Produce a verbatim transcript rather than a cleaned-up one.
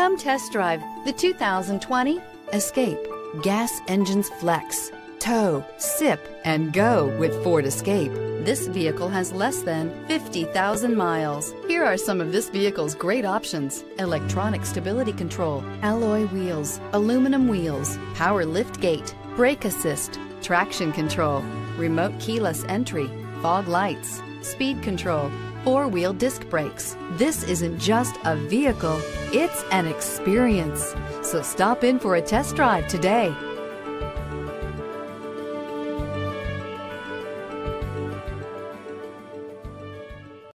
Come test drive the two thousand twenty Escape. Gas engines flex, tow, sip, and go with Ford Escape. This vehicle has less than fifty thousand miles. Here are some of this vehicle's great options: electronic stability control, alloy wheels, aluminum wheels, power lift gate, brake assist, traction control, remote keyless entry, fog lights, speed control, four-wheel disc brakes. This isn't just a vehicle, it's an experience. So stop in for a test drive today.